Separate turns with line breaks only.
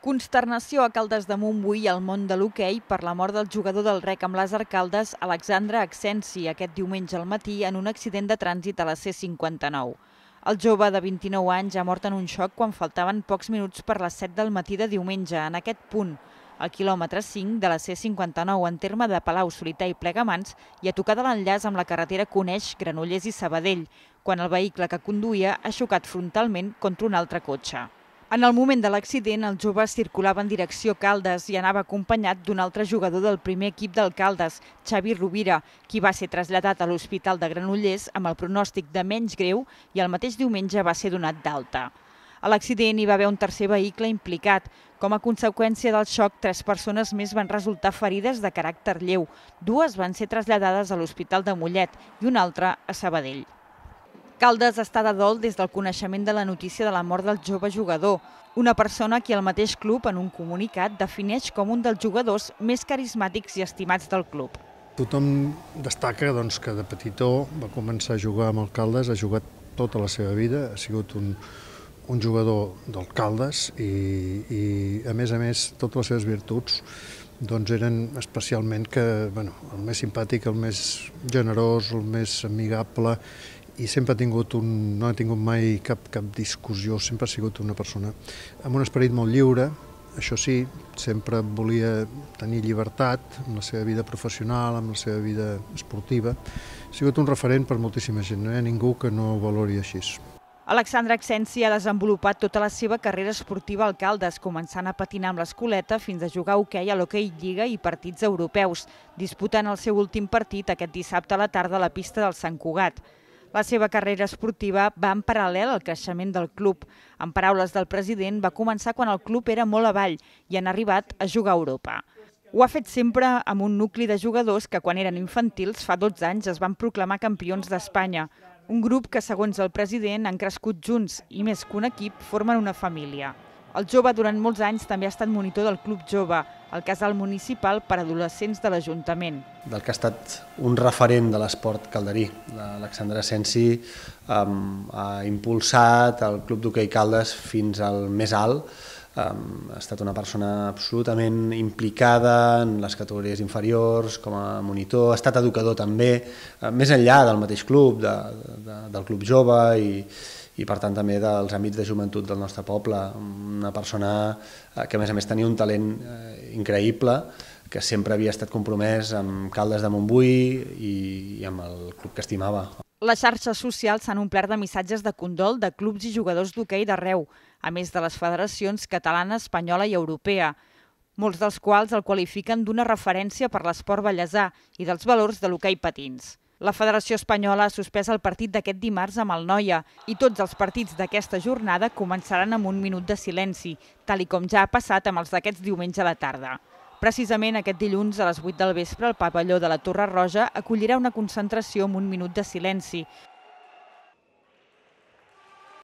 Consternació a Caldes de Montbui i al món de l'hoquei per la mort del jugador del Rec amb les Arcaldes, Alexandre Acsensi, aquest diumenge al matí en un accident de trànsit a la C-59. El jove de 29 anys ha mort en un xoc quan faltaven pocs minuts per les 7 del matí de diumenge, en aquest punt, al quilòmetre 5 de la C-59 en terme de Palau-solità i Plegamans i a tocar de l'enllaç amb la carretera Coneix, Granollers i Sabadell, quan el vehicle que conduïa ha xocat frontalment contra un altre cotxe. En el moment de l'accident, el jove circulava en direcció Caldes i anava acompanyat d'un altre jugador del primer equip del Caldes, Xavi Rovira, qui va ser traslladat a l'Hospital de Granollers amb el pronòstic de menys greu i el mateix diumenge va ser donat d'alta. A l'accident hi va haver un tercer vehicle implicat. Com a conseqüència del xoc, 3 persones més van resultar ferides de caràcter lleu. 2 van ser traslladades a l'Hospital de Mollet i una altra a Sabadell. Caldes està de dol des del coneixement de la notícia de la mort del jove jugador, una persona que el mateix club, en un comunicat, defineix com un dels jugadors més carismàtics i estimats del club.
Tothom destaca que de petitó va començar a jugar amb el Caldes, ha jugat tota la seva vida, ha sigut un jugador del Caldes i a més, totes les seves virtuts eren especialment el més simpàtic, el més generós, el més amigable, i sempre no ha tingut mai cap discussió, sempre ha sigut una persona amb un esperit molt lliure. Això sí, sempre volia tenir llibertat en la seva vida professional, en la seva vida esportiva. Ha sigut un referent per moltíssima gent, no hi ha ningú que no ho valori així.
Alexandre Acsensi ha desenvolupat tota la seva carrera esportiva al Caldes, començant a patinar amb l'escoleta fins a jugar a hoquei a l'Hoquei Lliga i partits europeus, disputant el seu últim partit aquest dissabte a la tarda a la pista del Sant Cugat. La seva carrera esportiva va en paral·lel al creixement del club. En paraules del president, va començar quan el club era molt avall i han arribat a jugar a Europa. Ho ha fet sempre amb un nucli de jugadors que quan eren infantils, fa 12 anys, es van proclamar campions d'Espanya. Un grup que, segons el president, han crescut junts i, més que un equip, formen una família. El jove durant molts anys també ha estat monitor del Club Jove, el casal municipal per a adolescents de l'Ajuntament.
Del que ha estat un referent de l'esport calderí. Alexandre Acsensi ha impulsat el Club d'Hoquei Caldes fins al més alt. Ha estat una persona absolutament implicada en les categories inferiors, com a monitor, ha estat educador també, més enllà del mateix club, del Club Jove i per tant també dels àmbits de joventut del nostre poble. Una persona que a més tenia un talent increïble, que sempre havia estat compromès amb Caldes de Montbui i amb el club que estimava.
Les xarxes socials s'han omplert de missatges de condol de clubs i jugadors d'hoquei d'arreu, a més de les federacions catalana, espanyola i europea, molts dels quals el qualifiquen d'una referència per l'esport vallesà i dels valors de l'hoquei patins. La Federació Espanyola ha suspès el partit d'aquest dimarts amb el Noia i tots els partits d'aquesta jornada començaran amb un minut de silenci, tal com ja ha passat amb els d'aquests diumenge a la tarda. Precisament aquest dilluns a les 8 del vespre el pavelló de la Torre Roja acollirà una concentració amb un minut de silenci,